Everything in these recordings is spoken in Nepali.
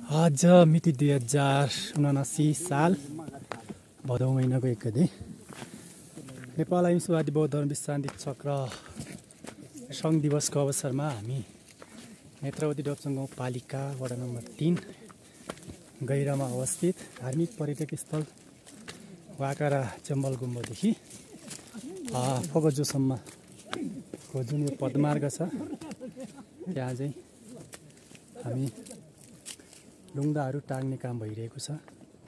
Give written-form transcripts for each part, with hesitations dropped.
आज मिति 2079 साल भदौ महिनाको 1 गते नेपाल अहिंसावादी बौद्ध धर्म शान्ति चक्र सङ्घ दिवसको अवसरमा हामी नेत्रावती डोप्चङ गाउँपालिका वडा नम्बर 3 गैरामा अवस्थित धार्मिक पर्यटक स्थल वाकारा चम्बल गुम्बदेखि फोगजोसम्मको जुन यो पदमार्ग छ त्यहाँ चाहिँ हामी लुङ्गाहरू टाङ्ने काम भइरहेको छ।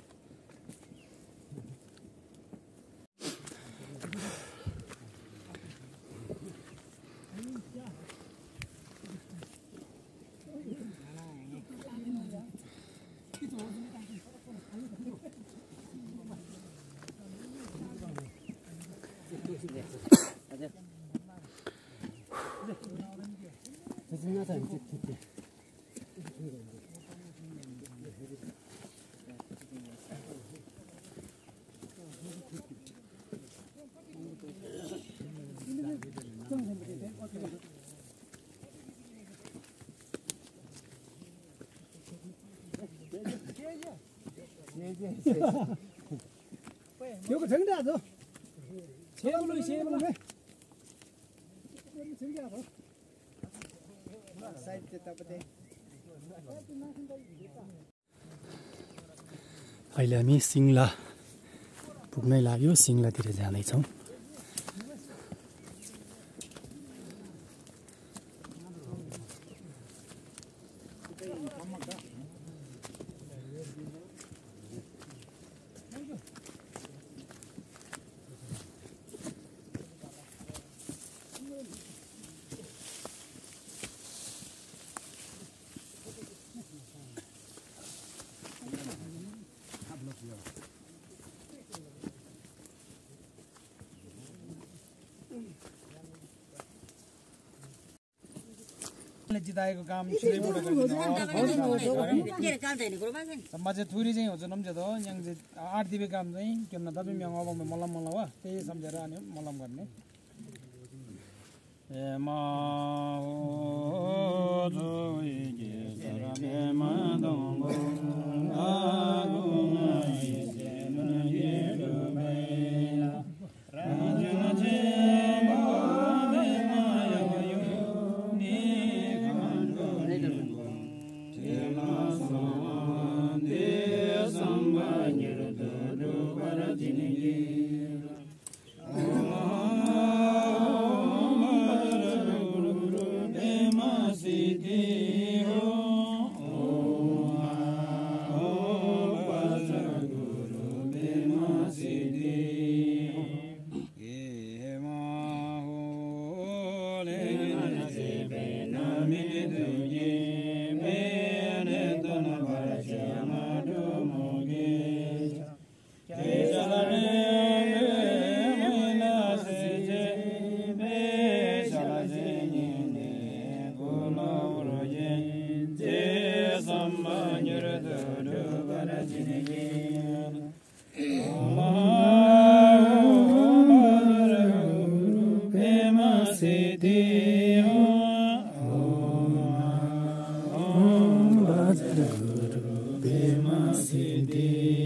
요거 정리하죠. 세블로 세블로 해. 정리하고. 사이드 tapate. अहिले हामी सिङ्ला पुग्नै लाग्यो, सिङ्लातिर जाँदैछौँ। जिताएको काम समाज थुरी चाहिँ हुन्छ नम्जे त यहाँ चाहिँ 8 दिबे काम चाहिँ किन दबे म्याङ अब मलम मलम हो त्यही सम्झेर अनि मलम गर्ने ए मा हो जोइ जे सरमे मा दंगो आगु नाइ सेनु ये डुबेला राजन जे Siddhi